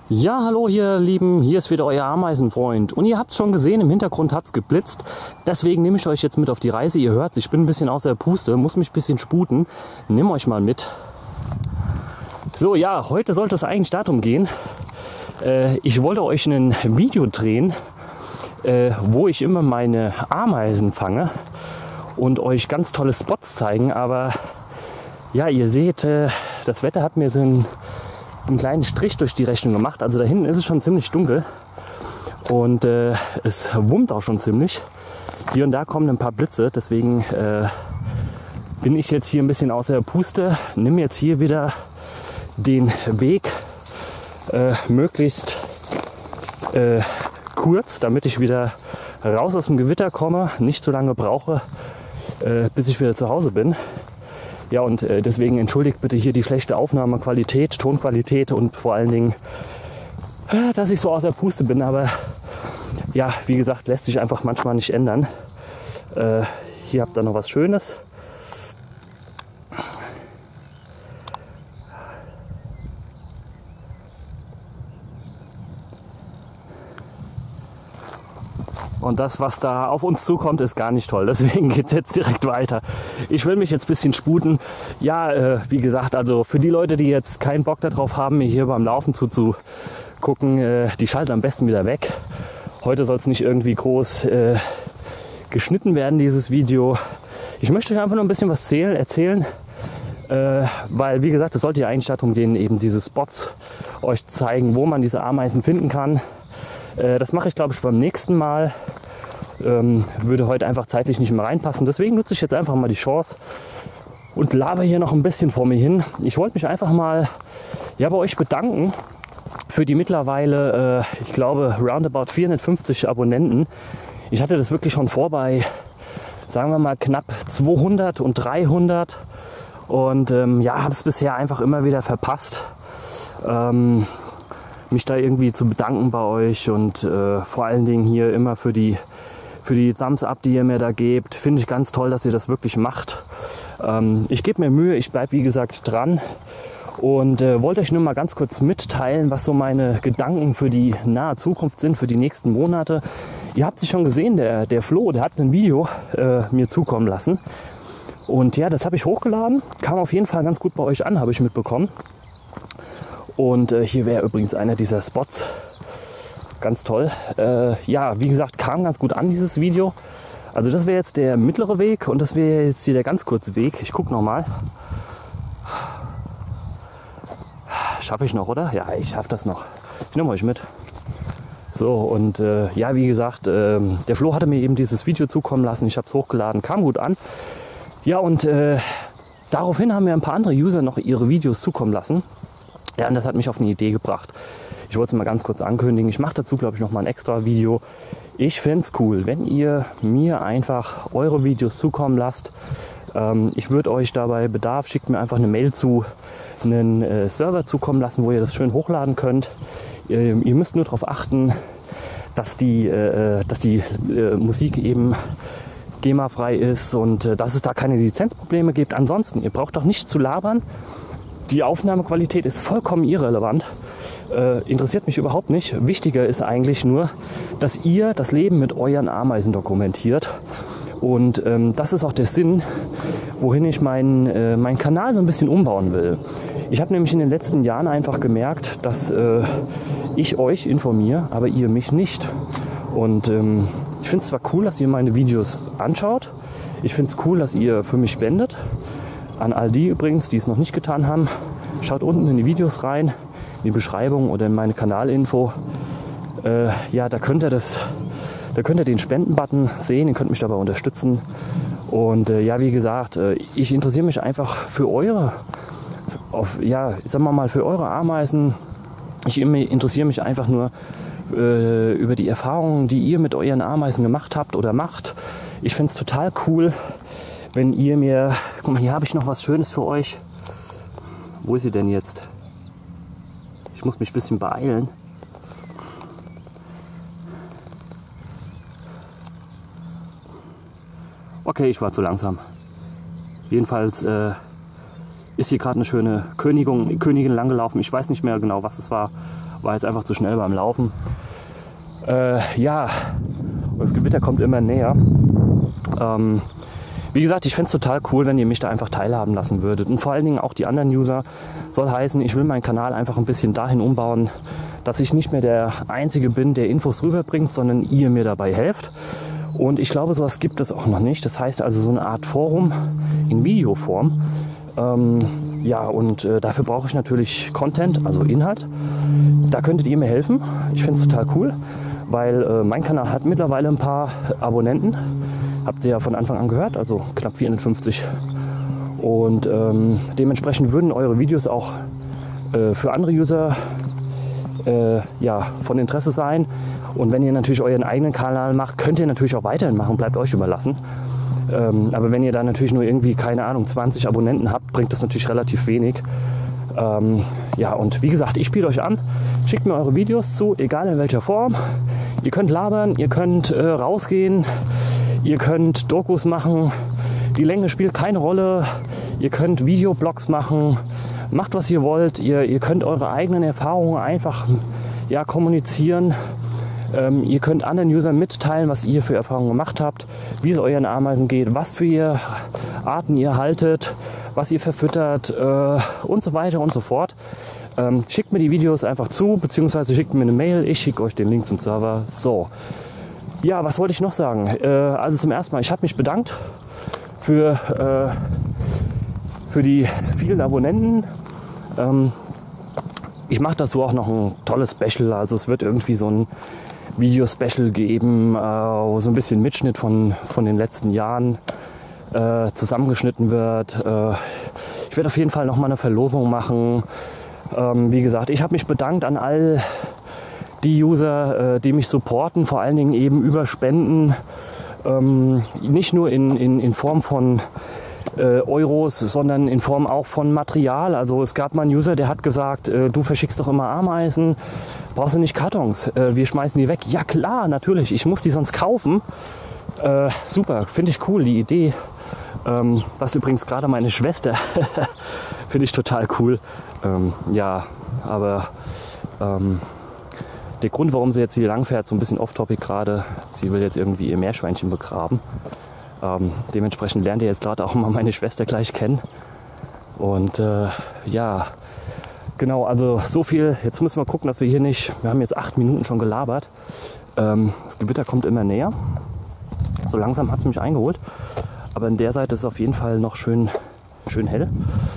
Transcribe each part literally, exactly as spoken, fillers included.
Ja, hallo ihr Lieben, hier ist wieder euer Ameisenfreund. Und ihr habt schon gesehen, im Hintergrund hat es geblitzt. Deswegen nehme ich euch jetzt mit auf die Reise. Ihr hört, ich bin ein bisschen außer Puste, muss mich ein bisschen sputen. Nimm euch mal mit. So, ja, heute sollte es eigentlich darum gehen. Äh, ich wollte euch ein Video drehen, äh, wo ich immer meine Ameisen fange und euch ganz tolle Spots zeigen. Aber ja, ihr seht, äh, das Wetter hat mir so ein einen kleinen Strich durch die Rechnung gemacht. Also da hinten ist es schon ziemlich dunkel und äh, es wummt auch schon ziemlich. Hier und da kommen ein paar Blitze, deswegen äh, bin ich jetzt hier ein bisschen außer Puste. Nimm jetzt hier wieder den Weg äh, möglichst äh, kurz, damit ich wieder raus aus dem Gewitter komme, nicht so lange brauche, äh, bis ich wieder zu Hause bin. Ja, und äh, deswegen entschuldigt bitte hier die schlechte Aufnahmequalität, Tonqualität und vor allen Dingen, äh, dass ich so außer Puste bin. Aber ja, wie gesagt, lässt sich einfach manchmal nicht ändern. Äh, hier habt ihr noch was Schönes. Und das, was da auf uns zukommt, ist gar nicht toll. Deswegen geht es jetzt direkt weiter. Ich will mich jetzt ein bisschen sputen. Ja, äh, wie gesagt, also für die Leute, die jetzt keinen Bock darauf haben, mir hier beim Laufen zuzugucken, äh, die schalten am besten wieder weg. Heute soll es nicht irgendwie groß äh, geschnitten werden, dieses Video. Ich möchte euch einfach nur ein bisschen was zählen, erzählen. Äh, weil, wie gesagt, es sollte ja eigentlich darum gehen, eben diese Spots euch zeigen, wo man diese Ameisen finden kann. Das mache ich, glaube ich, beim nächsten Mal. Ähm, würde heute einfach zeitlich nicht mehr reinpassen. Deswegen nutze ich jetzt einfach mal die Chance und laber hier noch ein bisschen vor mir hin. Ich wollte mich einfach mal ja, bei euch bedanken für die mittlerweile, äh, ich glaube, roundabout vierhundertfünfzig Abonnenten. Ich hatte das wirklich schon vor bei, sagen wir mal, knapp zweihundert und dreihundert. Und ähm, ja, habe es bisher einfach immer wieder verpasst. Ähm, mich da irgendwie zu bedanken bei euch und äh, vor allen Dingen hier immer für die für die Thumbs up, die ihr mir da gebt. Finde ich ganz toll, dass ihr das wirklich macht. Ähm, ich gebe mir Mühe, ich bleibe wie gesagt dran und äh, wollte euch nur mal ganz kurz mitteilen, was so meine Gedanken für die nahe Zukunft sind, für die nächsten Monate. Ihr habt es schon gesehen, der, der Flo, der hat ein Video äh, mir zukommen lassen und ja, das habe ich hochgeladen, kam auf jeden Fall ganz gut bei euch an, habe ich mitbekommen. Und äh, hier wäre übrigens einer dieser Spots. Ganz toll. Äh, ja, wie gesagt, kam ganz gut an, dieses Video. Also das wäre jetzt der mittlere Weg und das wäre jetzt hier der ganz kurze Weg. Ich gucke nochmal. Schaffe ich noch, oder? Ja, ich schaffe das noch. Ich nehme euch mit. So, und äh, ja, wie gesagt, äh, der Flo hatte mir eben dieses Video zukommen lassen. Ich habe es hochgeladen, kam gut an. Ja, und äh, daraufhin haben mir ein paar andere User noch ihre Videos zukommen lassen. Ja, und das hat mich auf eine Idee gebracht. Ich wollte es mal ganz kurz ankündigen. Ich mache dazu, glaube ich, noch mal ein extra Video. Ich fände es cool, wenn ihr mir einfach eure Videos zukommen lasst. Ähm, ich würde euch dabei Bedarf, schickt mir einfach eine Mail zu, einen äh, Server zukommen lassen, wo ihr das schön hochladen könnt. Ihr, ihr müsst nur darauf achten, dass die, äh, dass die äh, Musik eben GEMA-frei ist und äh, dass es da keine Lizenzprobleme gibt. Ansonsten, ihr braucht doch nicht zu labern. Die Aufnahmequalität ist vollkommen irrelevant, äh, interessiert mich überhaupt nicht. Wichtiger ist eigentlich nur, dass ihr das Leben mit euren Ameisen dokumentiert. Und ähm, das ist auch der Sinn, wohin ich meinen äh, meinen Kanal so ein bisschen umbauen will. Ich habe nämlich in den letzten Jahren einfach gemerkt, dass äh, ich euch informiere, aber ihr mich nicht. Und ähm, ich finde es zwar cool, dass ihr meine Videos anschaut. Ich finde es cool, dass ihr für mich spendet. An all die übrigens, die es noch nicht getan haben, schaut unten in die Videos rein, in die Beschreibung oder in meine Kanalinfo. Äh, ja, da könnt ihr das, da könnt ihr den Spenden-Button sehen, ihr könnt mich dabei unterstützen. Und äh, ja, wie gesagt, äh, ich interessiere mich einfach für eure, auf, ja, ich sag mal mal für eure Ameisen. Ich interessiere mich einfach nur äh, über die Erfahrungen, die ihr mit euren Ameisen gemacht habt oder macht. Ich finde es total cool, wenn ihr mir, guck mal, hier habe ich noch was Schönes für euch. Wo ist sie denn jetzt? Ich muss mich ein bisschen beeilen. Okay, ich war zu langsam. Jedenfalls äh, ist hier gerade eine schöne Königin, Königin langgelaufen. Ich weiß nicht mehr genau, was es war. war jetzt einfach zu schnell beim Laufen. Äh, ja, und das Gewitter kommt immer näher. Ähm, wie gesagt, ich fände es total cool, wenn ihr mich da einfach teilhaben lassen würdet. Und vor allen Dingen auch die anderen User. Soll heißen, ich will meinen Kanal einfach ein bisschen dahin umbauen, dass ich nicht mehr der Einzige bin, der Infos rüberbringt, sondern ihr mir dabei helft. Und ich glaube, sowas gibt es auch noch nicht. Das heißt also so eine Art Forum in Videoform. Ähm, ja, und äh, dafür brauche ich natürlich Content, also Inhalt. Da könntet ihr mir helfen. Ich finde es total cool, weil äh, mein Kanal hat mittlerweile ein paar Abonnenten. Habt ihr ja von Anfang an gehört, also knapp vierhundertfünfzig. Und ähm, dementsprechend würden eure Videos auch äh, für andere User äh, ja, von Interesse sein. Und wenn ihr natürlich euren eigenen Kanal macht, könnt ihr natürlich auch weiterhin machen, bleibt euch überlassen. Ähm, aber wenn ihr da natürlich nur irgendwie, keine Ahnung, zwanzig Abonnenten habt, bringt das natürlich relativ wenig. Ähm, ja, und wie gesagt, ich spiele euch an, schickt mir eure Videos zu, egal in welcher Form. Ihr könnt labern, ihr könnt äh, rausgehen, ihr könnt Dokus machen. Die Länge spielt keine Rolle. Ihr könnt Videoblogs machen, macht was ihr wollt. Ihr, ihr könnt eure eigenen Erfahrungen einfach ja, kommunizieren. Ähm, ihr könnt anderen Usern mitteilen, was ihr für Erfahrungen gemacht habt, wie es euren Ameisen geht, was für ihr Arten ihr haltet, was ihr verfüttert äh, und so weiter und so fort. Ähm, schickt mir die Videos einfach zu, beziehungsweise schickt mir eine Mail. Ich schicke euch den Link zum Server. So, ja, was wollte ich noch sagen? Äh, also zum ersten Mal, ich habe mich bedankt für, äh, für die vielen Abonnenten. Ähm, ich mache dazu auch noch ein tolles Special. Also es wird irgendwie so ein Video-Special geben, äh, wo so ein bisschen Mitschnitt von, von den letzten Jahren äh, zusammengeschnitten wird. Äh, ich werde auf jeden Fall noch mal eine Verlosung machen. Ähm, wie gesagt, ich habe mich bedankt an all die User, äh, die mich supporten, vor allen Dingen eben über Spenden. Ähm, nicht nur in, in, in Form von äh, Euros, sondern in Form auch von Material. Also es gab mal einen User, der hat gesagt, äh, du verschickst doch immer Ameisen, brauchst du nicht Kartons, äh, wir schmeißen die weg. Ja klar, natürlich, ich muss die sonst kaufen. Äh, super, finde ich cool, die Idee. Ähm, was übrigens gerade meine Schwester, finde ich total cool. Ähm, ja, aber ähm, der Grund, warum sie jetzt hier lang fährt, so ein bisschen off-topic gerade, sie will jetzt irgendwie ihr Meerschweinchen begraben. Ähm, dementsprechend lernt ihr jetzt gerade auch mal meine Schwester gleich kennen. Und äh, ja, genau, also so viel. Jetzt müssen wir gucken, dass wir hier nicht, wir haben jetzt acht Minuten schon gelabert. Ähm, das Gewitter kommt immer näher. So langsam hat es mich eingeholt. Aber an der Seite ist es auf jeden Fall noch schön, schön hell.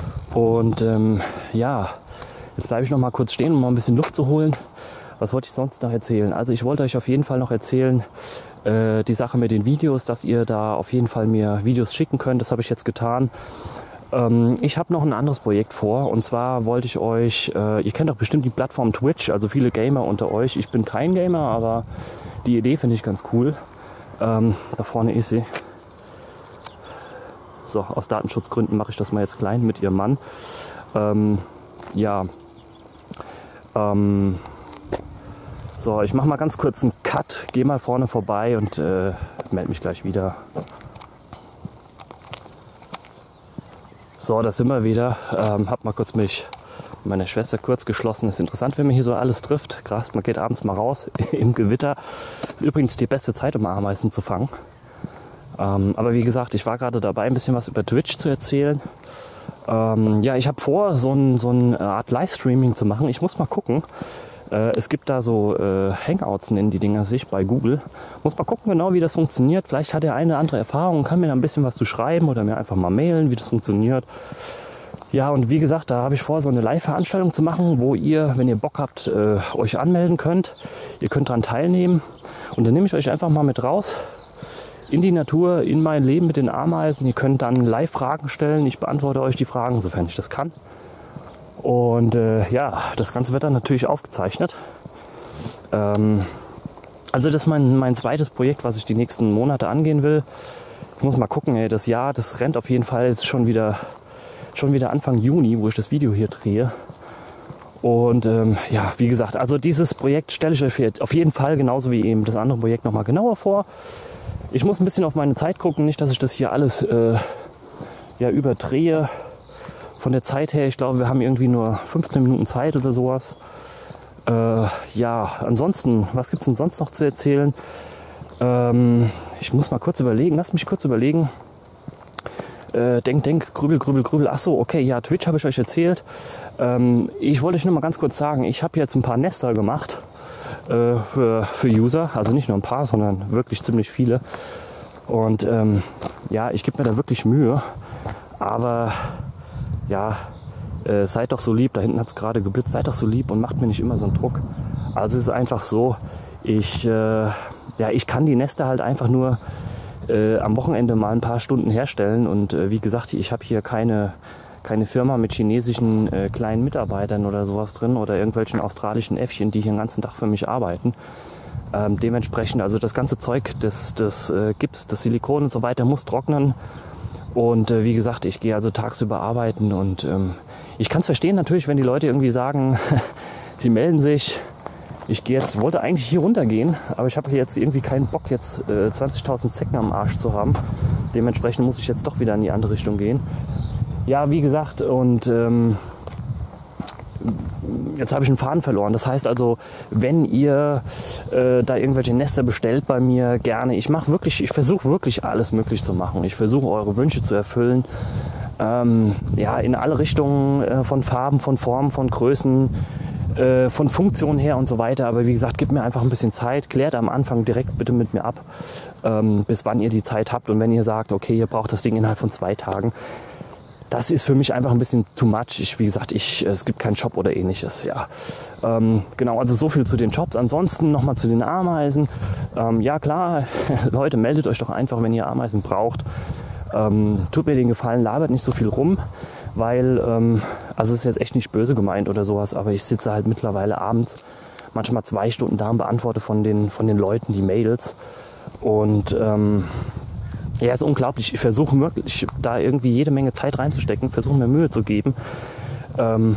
Und ähm, ja, jetzt bleibe ich noch mal kurz stehen, um mal ein bisschen Luft zu holen. Was wollte ich sonst noch erzählen? Also ich wollte euch auf jeden Fall noch erzählen, äh, die Sache mit den Videos, dass ihr da auf jeden Fall mir Videos schicken könnt. Das habe ich jetzt getan. Ähm, ich habe noch ein anderes Projekt vor. Und zwar wollte ich euch, äh, ihr kennt doch bestimmt die Plattform Twitch, also viele Gamer unter euch. Ich bin kein Gamer, aber die Idee finde ich ganz cool. Ähm, da vorne ist sie. So, aus Datenschutzgründen mache ich das mal jetzt klein mit ihrem Mann. Ähm, ja. Ähm, so, ich mache mal ganz kurz einen Cut, gehe mal vorne vorbei und äh, melde mich gleich wieder. So, da sind wir wieder. Ähm, hab mal kurz mich mit meiner Schwester kurz geschlossen. Ist interessant, wenn man hier so alles trifft. Krass, man geht abends mal raus im Gewitter. Ist übrigens die beste Zeit, um Ameisen zu fangen. Ähm, aber wie gesagt, ich war gerade dabei, ein bisschen was über Twitch zu erzählen. Ähm, ja, ich habe vor, so, ein, so eine Art Livestreaming zu machen. Ich muss mal gucken. Äh, es gibt da so äh, Hangouts, nennen die Dinger sich, bei Google. Muss mal gucken genau, wie das funktioniert. Vielleicht hat er eine andere Erfahrung und kann mir da ein bisschen was zu schreiben oder mir einfach mal mailen, wie das funktioniert. Ja, und wie gesagt, da habe ich vor, so eine Live-Veranstaltung zu machen, wo ihr, wenn ihr Bock habt, äh, euch anmelden könnt. Ihr könnt daran teilnehmen. Und dann nehme ich euch einfach mal mit raus in die Natur, in mein Leben mit den Ameisen. Ihr könnt dann live Fragen stellen. Ich beantworte euch die Fragen, sofern ich das kann. Und äh, ja, das Ganze wird dann natürlich aufgezeichnet. Ähm, also das ist mein, mein zweites Projekt, was ich die nächsten Monate angehen will. Ich muss mal gucken, ey, das Jahr, das rennt auf jeden Fall jetzt schon wieder, schon wieder Anfang Juni, wo ich das Video hier drehe. Und ähm, ja, wie gesagt, also dieses Projekt stelle ich euch auf jeden Fall genauso wie eben das andere Projekt nochmal genauer vor. Ich muss ein bisschen auf meine Zeit gucken, nicht, dass ich das hier alles äh, ja, überdrehe. Von der Zeit her, ich glaube, wir haben irgendwie nur fünfzehn Minuten Zeit oder sowas. Äh, ja, ansonsten, was gibt's denn sonst noch zu erzählen? Ähm, ich muss mal kurz überlegen, lass mich kurz überlegen. Äh, denk, denk, grübel, grübel, grübel. Ach so, okay, ja, Twitch habe ich euch erzählt. Ähm, ich wollte euch nur mal ganz kurz sagen, ich habe jetzt ein paar Nester gemacht äh, für, für User. Also nicht nur ein paar, sondern wirklich ziemlich viele. Und ähm, ja, ich gebe mir da wirklich Mühe. Aber ja, äh, seid doch so lieb. Da hinten hat es gerade geblitzt. Seid doch so lieb und macht mir nicht immer so einen Druck. Also es ist einfach so, ich, äh, ja, ich kann die Nester halt einfach nur Äh, am Wochenende mal ein paar Stunden herstellen und äh, wie gesagt, ich habe hier keine, keine Firma mit chinesischen äh, kleinen Mitarbeitern oder sowas drin oder irgendwelchen australischen Äffchen, die hier den ganzen Tag für mich arbeiten. Ähm, dementsprechend, also das ganze Zeug, das, das äh, Gips, das Silikon und so weiter muss trocknen und äh, wie gesagt, ich gehe also tagsüber arbeiten und ähm, ich kann es verstehen natürlich, wenn die Leute irgendwie sagen, sie melden sich. Ich gehe jetzt, wollte eigentlich hier runtergehen, aber ich habe jetzt irgendwie keinen Bock, jetzt äh, zwanzigtausend Zecken am Arsch zu haben. Dementsprechend muss ich jetzt doch wieder in die andere Richtung gehen. Ja, wie gesagt, und ähm, jetzt habe ich einen Faden verloren. Das heißt also, wenn ihr äh, da irgendwelche Nester bestellt bei mir, gerne. Ich mache wirklich, ich versuche wirklich alles möglich zu machen. Ich versuche eure Wünsche zu erfüllen. Ähm, ja, in alle Richtungen äh, von Farben, von Formen, von Größen, von Funktion her und so weiter. Aber wie gesagt, gebt mir einfach ein bisschen Zeit. Klärt am Anfang direkt bitte mit mir ab, ähm, bis wann ihr die Zeit habt. Und wenn ihr sagt, okay, ihr braucht das Ding innerhalb von zwei Tagen, das ist für mich einfach ein bisschen too much. Ich, wie gesagt, ich, es gibt keinen Shop oder ähnliches. Ja, ähm, genau, also so viel zu den Shops. Ansonsten nochmal zu den Ameisen. Ähm, ja klar, Leute, meldet euch doch einfach, wenn ihr Ameisen braucht. Ähm, tut mir den Gefallen, labert nicht so viel rum. Weil, ähm, also es ist jetzt echt nicht böse gemeint oder sowas, aber ich sitze halt mittlerweile abends manchmal zwei Stunden da und beantworte von den, von den Leuten die Mails. Und ähm, ja, ist unglaublich. Ich versuche wirklich da irgendwie jede Menge Zeit reinzustecken, versuche mir Mühe zu geben. Ähm,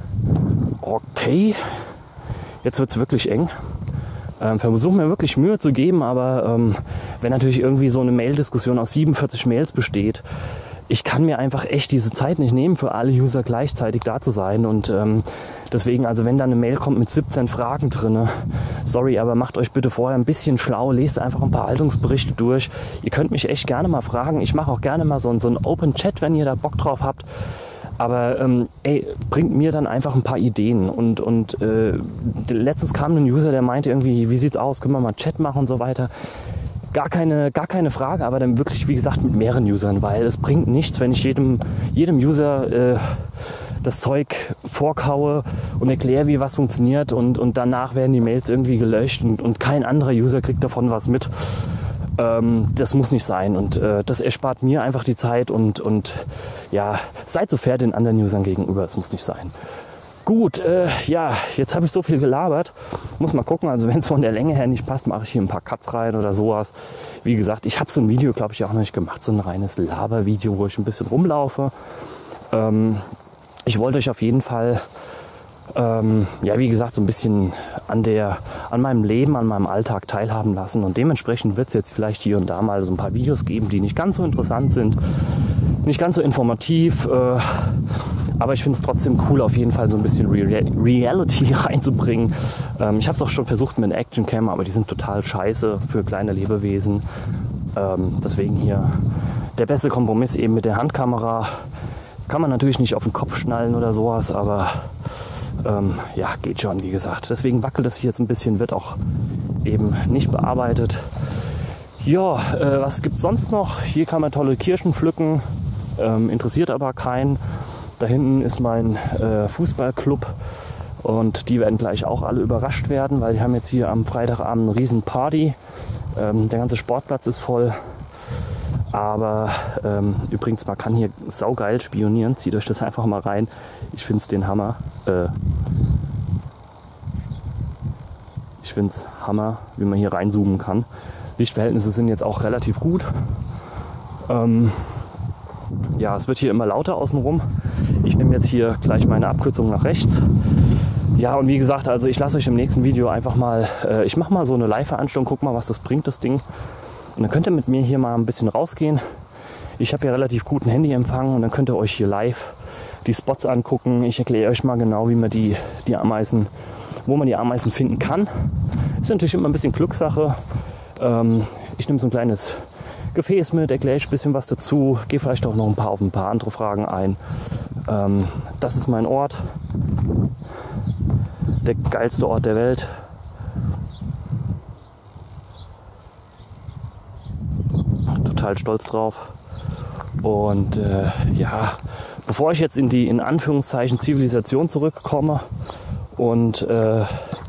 okay, jetzt wird es wirklich eng. Ähm, versuche mir wirklich Mühe zu geben, aber ähm, wenn natürlich irgendwie so eine Mail-Diskussion aus siebenundvierzig Mails besteht, ich kann mir einfach echt diese Zeit nicht nehmen, für alle User gleichzeitig da zu sein. Und ähm, deswegen, also wenn da eine Mail kommt mit siebzehn Fragen drin, sorry, aber macht euch bitte vorher ein bisschen schlau, lest einfach ein paar Haltungsberichte durch. Ihr könnt mich echt gerne mal fragen. Ich mache auch gerne mal so, so einen Open Chat, wenn ihr da Bock drauf habt. Aber ähm, ey, bringt mir dann einfach ein paar Ideen. Und, und äh, letztens kam ein User, der meinte irgendwie, wie sieht's aus, können wir mal Chat machen und so weiter. Gar keine, gar keine Frage, aber dann wirklich, wie gesagt, mit mehreren Usern, weil es bringt nichts, wenn ich jedem, jedem User äh, das Zeug vorkaue und erkläre, wie was funktioniert und, und danach werden die Mails irgendwie gelöscht und, und kein anderer User kriegt davon was mit. Ähm, das muss nicht sein und äh, das erspart mir einfach die Zeit und, und ja, seid so fair den anderen Usern gegenüber, es muss nicht sein. Gut, äh, ja, jetzt habe ich so viel gelabert. Muss mal gucken, also wenn es von der Länge her nicht passt, mache ich hier ein paar Cuts rein oder sowas. Wie gesagt, ich habe so ein Video, glaube ich, auch noch nicht gemacht, so ein reines Labervideo, wo ich ein bisschen rumlaufe. Ähm, ich wollte euch auf jeden Fall, ähm, ja, wie gesagt, so ein bisschen an der, an meinem Leben, an meinem Alltag teilhaben lassen. Und dementsprechend wird es jetzt vielleicht hier und da mal so ein paar Videos geben, die nicht ganz so interessant sind, nicht ganz so informativ, äh, aber ich finde es trotzdem cool, auf jeden Fall so ein bisschen Re- Reality reinzubringen. Ähm, ich habe es auch schon versucht mit einer Action-Cam, aber die sind total scheiße für kleine Lebewesen. Ähm, deswegen hier der beste Kompromiss eben mit der Handkamera. Kann man natürlich nicht auf den Kopf schnallen oder sowas, aber ähm, ja, geht schon, wie gesagt. Deswegen wackelt das hier jetzt ein bisschen, wird auch eben nicht bearbeitet. Ja, äh, was gibt's sonst noch? Hier kann man tolle Kirschen pflücken, ähm, interessiert aber keinen. Da hinten ist mein äh, Fußballclub und die werden gleich auch alle überrascht werden, weil die haben jetzt hier am Freitagabend eine riesen Party. Ähm, der ganze Sportplatz ist voll. Aber ähm, übrigens, man kann hier saugeil spionieren. Zieht euch das einfach mal rein. Ich finde es den Hammer. Äh, ich finde es Hammer, wie man hier reinzoomen kann. Lichtverhältnisse sind jetzt auch relativ gut. Ähm, ja, es wird hier immer lauter außenrum. Ich nehme jetzt hier gleich meine Abkürzung nach rechts. Ja, und wie gesagt, also ich lasse euch im nächsten Video einfach mal, äh, ich mache mal so eine Live-Veranstaltung, guck mal, was das bringt, das Ding. Und dann könnt ihr mit mir hier mal ein bisschen rausgehen. Ich habe ja relativ guten Handyempfang und dann könnt ihr euch hier live die Spots angucken. Ich erkläre euch mal genau, wie man die, die Ameisen wo man die Ameisen finden kann. Ist natürlich immer ein bisschen Glückssache. Ähm, ich nehme so ein kleines Gefäß mit, erkläre ich ein bisschen was dazu, gehe vielleicht auch noch ein paar auf ein paar andere Fragen ein. Ähm, das ist mein Ort, der geilste Ort der Welt. Total stolz drauf. Und äh, ja, bevor ich jetzt in die in Anführungszeichen Zivilisation zurückkomme und äh,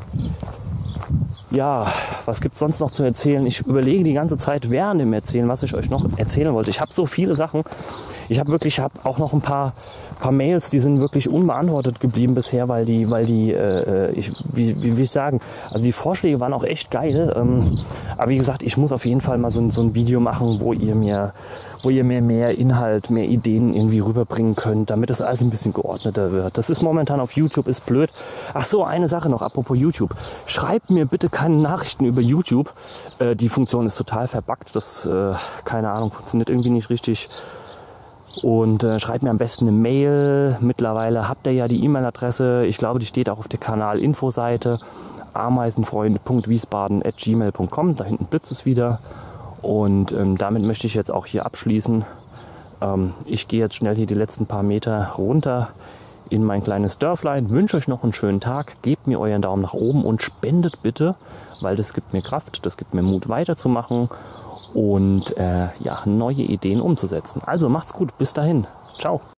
ja, was gibt es sonst noch zu erzählen? Ich überlege die ganze Zeit während dem Erzählen, was ich euch noch erzählen wollte. Ich habe so viele Sachen. Ich habe wirklich, habe auch noch ein paar, paar Mails, die sind wirklich unbeantwortet geblieben bisher, weil die, weil die, äh, ich, wie, wie will ich sagen, also die Vorschläge waren auch echt geil. Ähm, aber wie gesagt, ich muss auf jeden Fall mal so ein, so ein Video machen, wo ihr mir, wo ihr mir mehr Inhalt, mehr Ideen irgendwie rüberbringen könnt, damit das alles ein bisschen geordneter wird. Das ist momentan auf YouTube, ist blöd. Ach so, eine Sache noch, apropos YouTube. Schreibt mir bitte keine Nachrichten über YouTube. Äh, die Funktion ist total verbuggt. Das, äh, keine Ahnung, funktioniert irgendwie nicht richtig. Und äh, schreibt mir am besten eine Mail. Mittlerweile habt ihr ja die E-Mail-Adresse. Ich glaube, die steht auch auf der Kanal-Info-Seite. ameisenfreunde punkt wiesbaden at gmail punkt com. Da hinten blitzt es wieder. Und ähm, damit möchte ich jetzt auch hier abschließen. Ähm, ich gehe jetzt schnell hier die letzten paar Meter runter in mein kleines Dörflein. Wünsche euch noch einen schönen Tag. Gebt mir euren Daumen nach oben und spendet bitte, weil das gibt mir Kraft, das gibt mir Mut weiterzumachen und äh, ja, neue Ideen umzusetzen. Also macht's gut, bis dahin. Ciao.